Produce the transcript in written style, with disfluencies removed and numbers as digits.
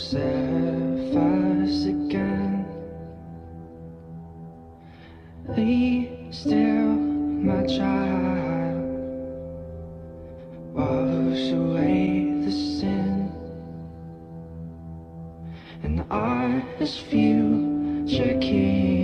surface again. Be still, my child, wash away the sin, and our future king.